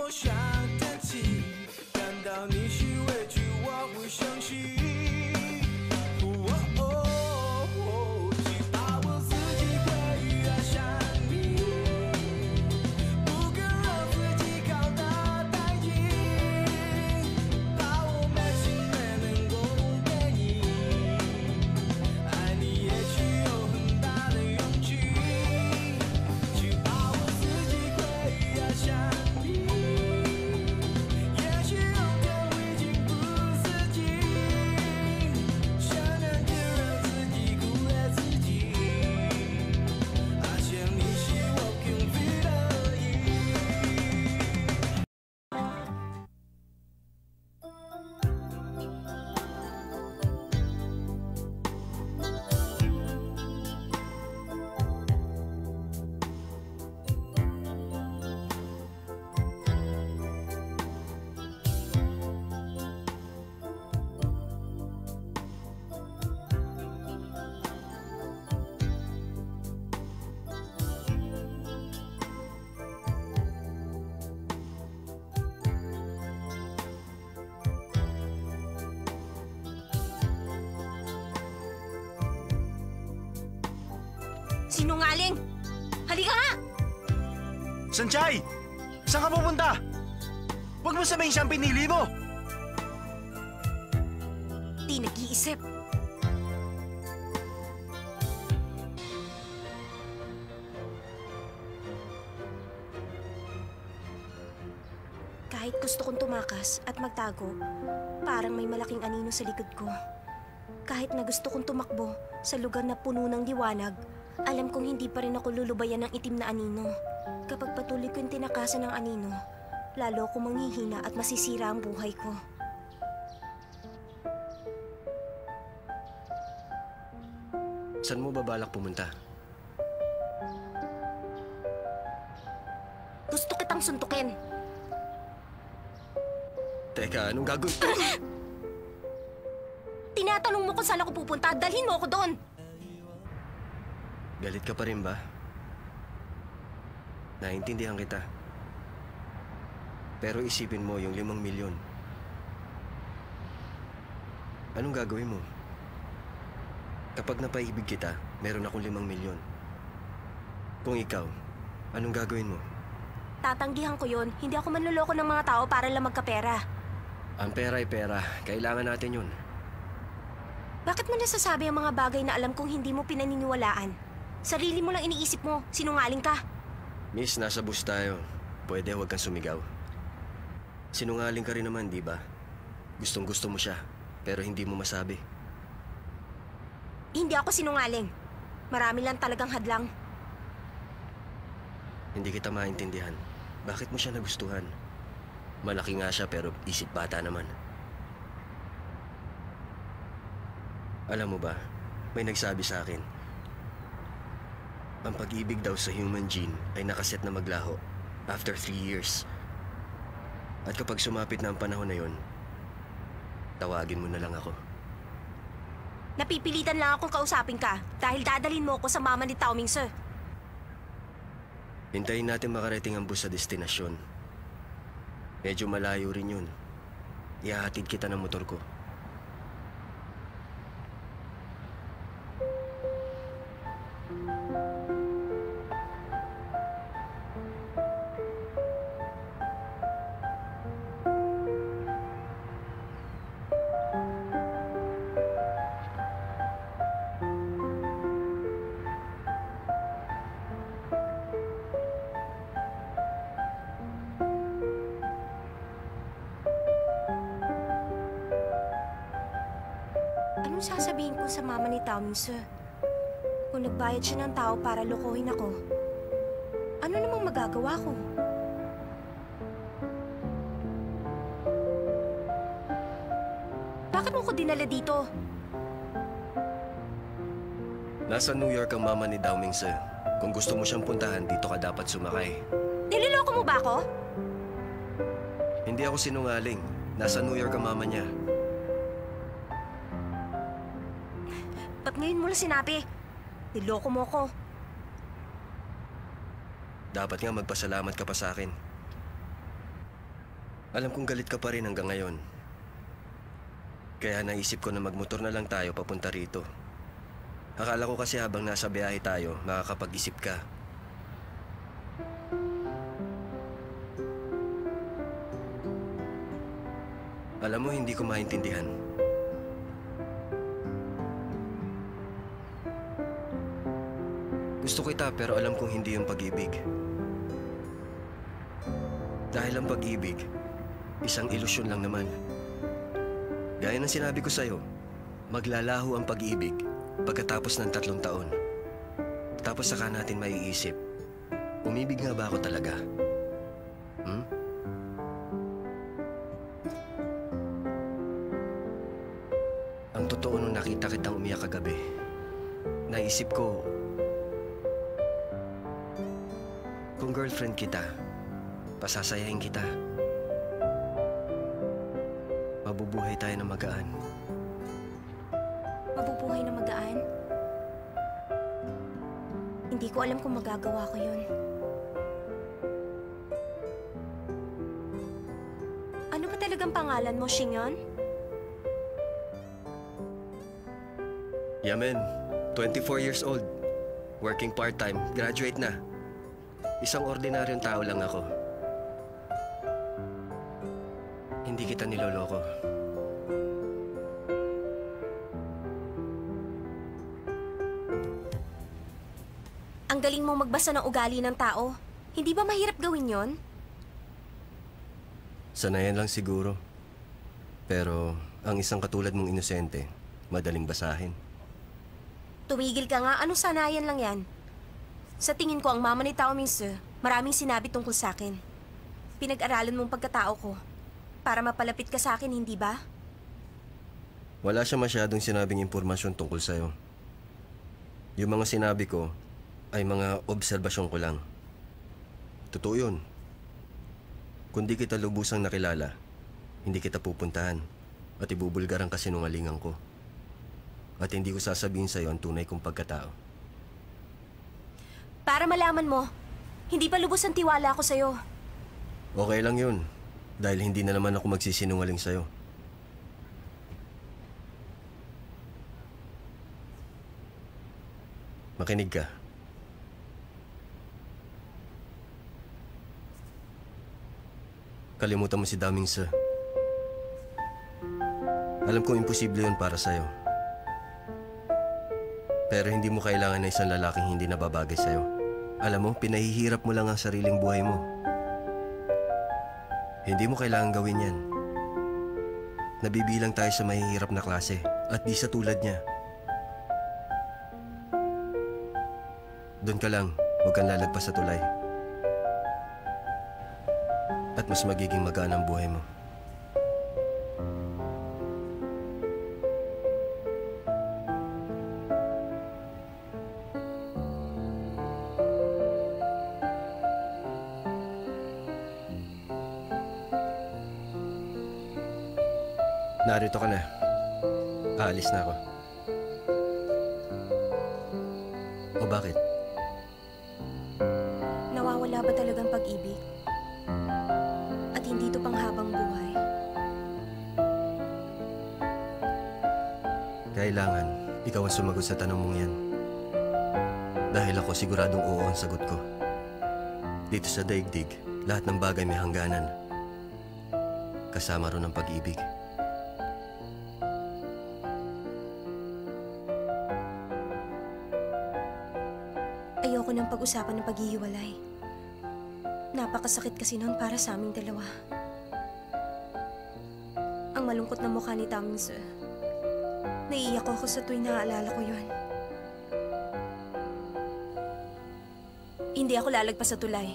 我想叹气，感到你是委屈，我不相信。只怕我自己会爱上你，不敢让自己靠得太近，怕我没心没能够给你，爱你也需有很大的勇气。只怕我自己会爱上你，也许有天我已经不自禁，想念就让自己苦了自己，爱上你是我幸福的意义。 Sinungaling! Halika nga! Sanjay! Saan ka pupunta? Huwag mo sabihin siyang pinili mo! Di nag-iisip. Kahit gusto kong tumakas at magtago, parang may malaking anino sa likod ko. Kahit na gusto kong tumakbo sa lugar na puno ng liwanag, alam kong hindi pa rin ako lulubayan ng itim na anino. Kapag patuloy kong tinakasan ng anino, lalo akong manghihina at masisira ang buhay ko. Saan mo babalak pumunta? Gusto kitang suntukin. Teka, anong gagawin? Tinatanong mo kung saan ako pupunta, dalhin mo ako doon. Galit ka pa rin ba? Naintindihan kita. Pero isipin mo yung 5 milyon. Anong gagawin mo? Kapag napaibig kita, meron akong 5 milyon. Kung ikaw, anong gagawin mo? Tatanggihan ko yun. Hindi ako manloloko ng mga tao para lang magkapera. Ang pera ay pera. Kailangan natin yun. Bakit mo nasasabi ang mga bagay na alam kong hindi mo pinaniniwalaan? Sarili mo lang iniisip mo. Sinungaling ka. Miss, nasa bus tayo. Pwede huwag kang sumigaw. Sinungaling ka rin naman, di ba? Gustong-gusto mo siya, pero hindi mo masabi. Hindi ako sinungaling. Marami lang talagang hadlang. Hindi kita maintindihan. Bakit mo siya nagustuhan? Malaki nga siya pero isip bata naman. Alam mo ba, may nagsabi sa akin, ang pag-ibig daw sa human gene ay nakaset na maglaho after 3 years. At kapag sumapit na ang panahon na yon, tawagin mo na lang ako. Napipilitan lang akong kausapin ka dahil dadalhin mo ako sa mama ni Tao Ming Sir. Hintayin natin makarating ang bus sa destinasyon. Medyo malayo rin yun. Ihahatid kita ng motor ko. Anong sasabihin ko sa mama ni Tao Ming Sir? Kung nagbayad siya ng tao para lokohin ako, ano namang magagawa ko? Bakit mo ko dinala dito? Nasa New York ang mama ni Dao Ming Se. Kung gusto mo siyang puntahan, dito ka dapat sumakay. Niloloko mo ba ako? Hindi ako sinungaling. Nasa New York ang mama niya. Ba't ngayon mo lang sinabi? Niloko mo ko. Dapat nga magpasalamat ka pa sa akin. Alam kong galit ka pa rin hanggang ngayon. Kaya naisip ko na magmotor na lang tayo papunta rito. Akala ko kasi habang nasa biyahe tayo, makakapag-isip ka. Alam mo, hindi ko maintindihan. Gusto kita pero alam kong hindi yung pag-ibig. Dahil ang pag-ibig, isang ilusyon lang naman. Gaya ng sinabi ko sa'yo, maglalaho ang pag-ibig pagkatapos ng 3 taon. Tapos saka natin maiisip, umibig nga ba ako talaga? Ang totoo nung nakita kitang umiyak kagabi, naisip ko, kung girlfriend kita, pasasayahin kita. Mabubuhay tayo ng magaan. Mabubuhay na magaan? Hindi ko alam kung magagawa ko yun. Ano ba talagang pangalan mo, Shinyon? Yamen, 24 years old. Working part-time, graduate na. Isang ordinaryong tao lang ako. Hindi kita niloloko. Ang galing mo magbasa ng ugali ng tao. Hindi ba mahirap gawin yon? Sanayan lang siguro. Pero ang isang katulad mong inosente, madaling basahin. Tumigil ka nga, anong sanayan lang yan? Sa tingin ko, ang mama ni Tao Mingse, maraming sinabi tungkol sa akin. Pinag-aralan mong pagkatao ko. Para mapalapit ka sa akin, hindi ba? Wala siya masyadong sinabing impormasyon tungkol sa'yo. Yung mga sinabi ko ay mga obserbasyon ko lang. Totoo yun. Kung di kita lubusang nakilala, hindi kita pupuntahan at ibubulgar ang kasinungalingan ko. At hindi ko sasabihin sa'yo ang tunay kong pagkatao. Para malaman mo, hindi pa lubos ang tiwala ko sa'yo. Okay lang yun, dahil hindi na naman ako magsisinungaling sa'yo. Makinig ka. Kalimutan mo si Daming Sa. Alam kong imposible yun para sa'yo. Pero hindi mo kailangan na isang lalaking hindi nababagay sa'yo. Alam mo, pinahihirap mo lang ang sariling buhay mo. Hindi mo kailangan gawin yan. Nabibilang tayo sa mahihirap na klase at di sa tulad niya. Doon ka lang, huwag kang lalagpas sa tulay. At mas magiging magaan ang buhay mo. Narito ka na. Aalis na ako. O bakit? Nawawala ba talagang pag-ibig? At hindi to panghabang buhay? Kailangan ikaw ang sumagot sa tanong mong yan. Dahil ako siguradong oo ang sagot ko. Dito sa daigdig, lahat ng bagay may hangganan. Kasama ron ang pag-ibig. Ayoko nang pag-usapan ng paghihiwalay. Napakasakit kasi noon para sa aming dalawa. Ang malungkot na mukha ni Tamingse. Naiiyak ako sa tuwing naaalala ko yun. Hindi ako lalagpas sa tulay.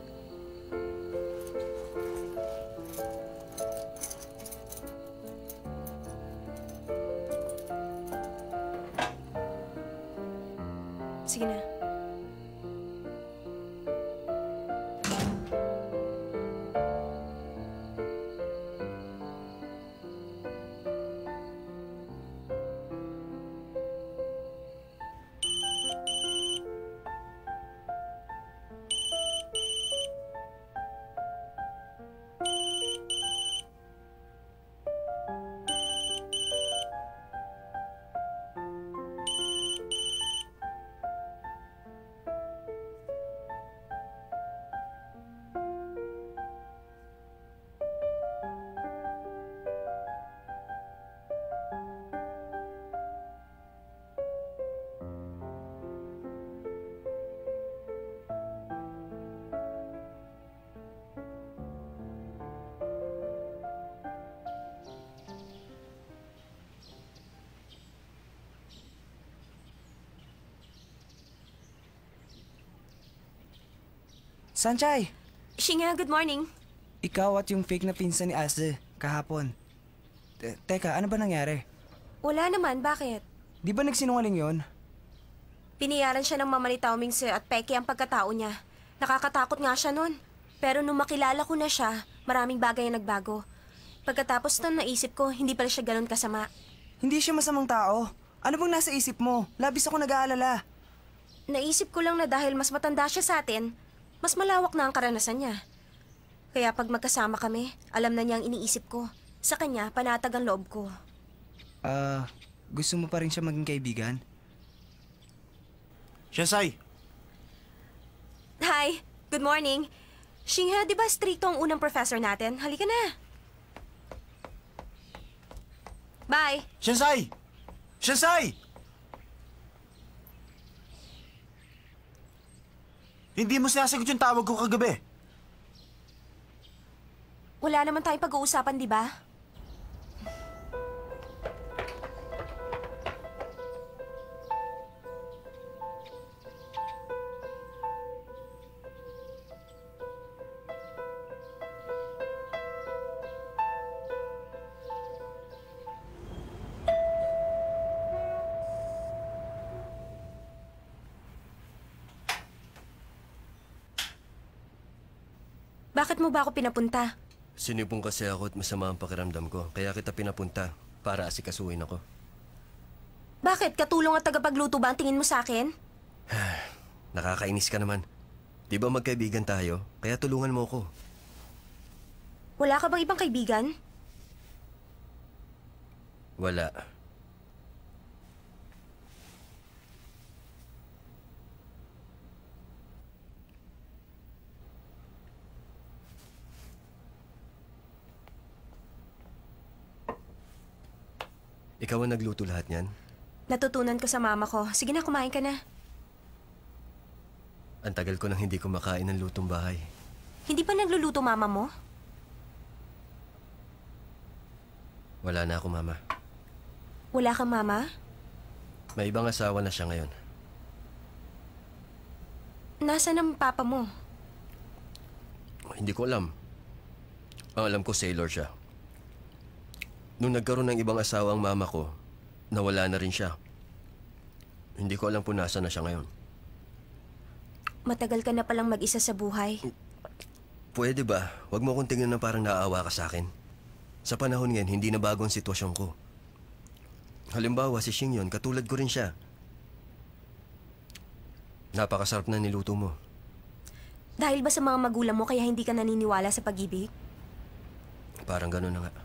Sige na. Sanchay! Shinga, good morning. Ikaw at yung fake na pinsan ni Asde, kahapon. Teka, ano ba nangyari? Wala naman, bakit? Di ba nagsinungaling yon? Biniyaran siya ng mama ni Tao Mingse at peke ang pagkatao niya. Nakakatakot nga siya nun. Pero nung makilala ko na siya, maraming bagay ang nagbago. Pagkatapos nun, naisip ko, hindi pala siya ganun kasama. Hindi siya masamang tao. Ano bang nasa isip mo? Labis ako nag-aalala. Naisip ko lang na dahil mas matanda siya sa atin, mas malawak na ang karanasan niya. Kaya pag magkasama kami, alam na niya ang iniisip ko. Sa kanya, panatag ang loob ko. Gusto mo pa rin siya maging kaibigan? Shansai! Hi, good morning. Shingha, di ba stricto ang unang professor natin? Halika na. Bye. Shansai! Shansai! Hindi mo sinasagot yung tawag ko kagabi. Wala naman tayong pag-uusapan, di ba? Bakit mo ba ako pinapunta? Sinipong kasi ako at masama ang pakiramdam ko. Kaya kita pinapunta para asikasuhin ako. Bakit? Katulong at tagapagluto ba ang tingin mo sa akin? Nakakainis ka naman. Di ba magkaibigan tayo? Kaya tulungan mo ako. Wala ka bang ibang kaibigan? Wala. Ikaw ang nagluto lahat niyan? Natutunan ko sa mama ko. Sige na, kumain ka na. Ang tagal ko nang hindi kumakain ng lutong bahay. Hindi pa nagluluto mama mo? Wala na ako, Mama. Wala kang mama? May ibang asawa na siya ngayon. Nasaan ang papa mo? Hindi ko alam. Ang alam ko, sailor siya. Nung nagkaroon ng ibang asawa ang mama ko, nawala na rin siya. Hindi ko alam kung nasaan na siya ngayon. Matagal ka na palang mag-isa sa buhay. Pwede ba? Huwag mo akong tingnan na parang naaawa ka sa akin. Sa panahon ngayon, hindi na bago ang sitwasyon ko. Halimbawa, si Xingyon, katulad ko rin siya. Napakasarap na niluto mo. Dahil ba sa mga magulang mo kaya hindi ka naniniwala sa pag-ibig? Parang gano'n na nga.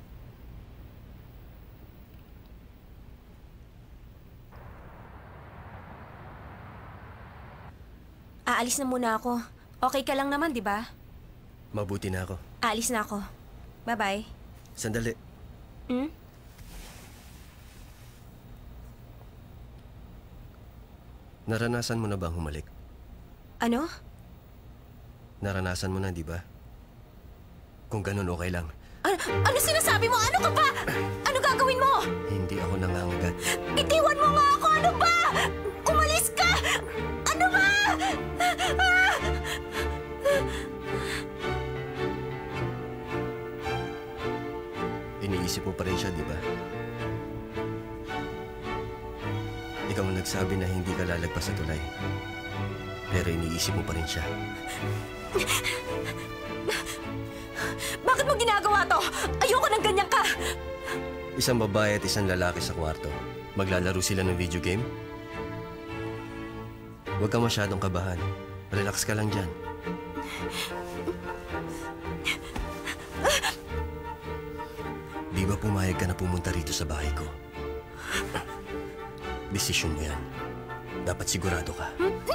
Aalis na muna ako. Okay ka lang naman, di ba? Mabuti na ako. Aalis na ako. Bye-bye. Sandali. Hmm? Naranasan mo na bang humalik? Ano? Naranasan mo na, di ba? Kung ganun, okay lang. Ano sinasabi mo? Ano ka ba? Ano gagawin mo? Hindi ako nangangagat. Bitiwan mo nga ako! Ano ba? Umalis ka! Ano ba? Ah! Iniisip mo pa rin siya, di ba? Ikaw ang nagsabi na hindi ka lalagpas sa tulay. Pero iniisip mo pa rin siya. Bakit mo ginagawa to? Ayoko ng ganyan ka! Isang babae at isang lalaki sa kwarto. Maglalaro sila ng video game? Huwag ka masyadong kabahan. Relax ka lang dyan. Di ba pumayag ka na pumunta rito sa bahay ko? Desisyon mo yan. Dapat sigurado ka.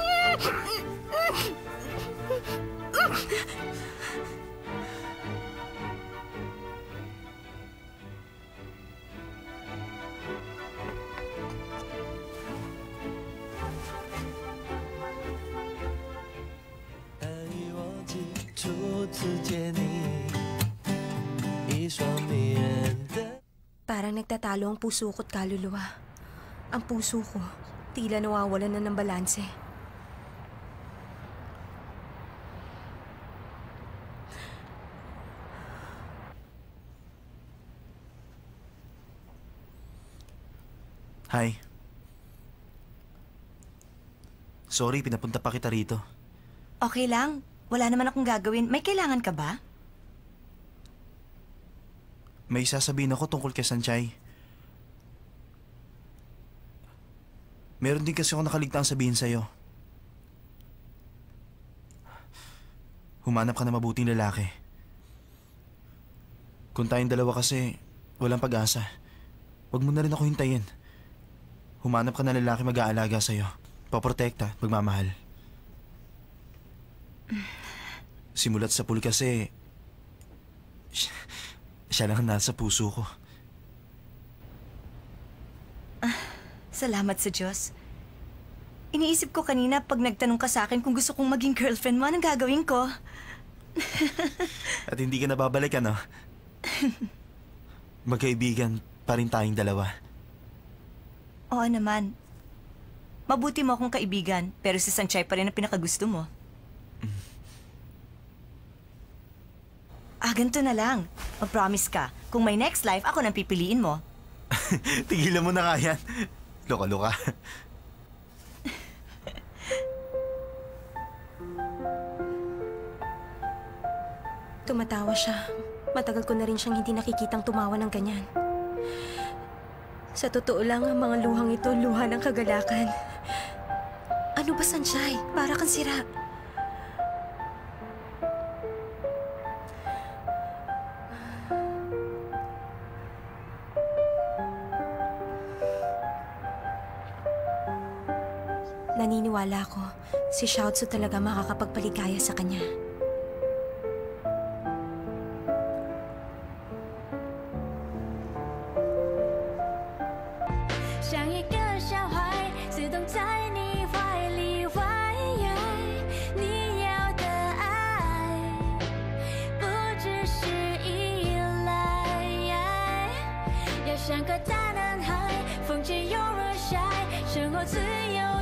Parang nagtatalo ang puso ko't kaluluwa. Ang puso ko, tila nawawalan na ng balanse. Hi. Sorry, pinapunta pa kita rito. Okay lang. Wala naman akong gagawin. May kailangan ka ba? May sasabihin ako tungkol kay Sanchay. Meron din kasi ako nakaligtaang sabihin sa'yo. Humanap ka na mabuting lalaki. Kung tayong dalawa kasi, walang pag-asa. Huwag mo na rin ako hintayin. Humanap ka na lalaki mag-aalaga sa'yo. Paprotekta, magmamahal. Simulat sa pool kasi, siya lang ang nasa puso ko. Salamat sa Diyos. Iniisip ko kanina pag nagtanong ka sa akin kung gusto kong maging girlfriend mo, anong gagawin ko? At hindi ka nababalik, ano? Magkaibigan pa rin tayong dalawa. Oo naman. Mabuti mo akong kaibigan, pero si Sanchay pa rin ang pinakagusto mo. Ganito na lang. Mag-promise ka. Kung may next life, ako nang pipiliin mo. Tigilan mo na nga yan. Loka-loka. Tumatawa siya. Matagal ko na rin siyang hindi nakikitang tumawa ng ganyan. Sa totoo lang, ang mga luhang ito, luha ng kagalakan. Ano ba, Sanchay? Para kang sira. Naniniwala ko, si Xiaozu talaga makakapagpaligaya sa kanya. 像一个小孩，自动在你怀里怀你要的爱，不只是依赖，要像个大男孩，风起又若晒，生活自由。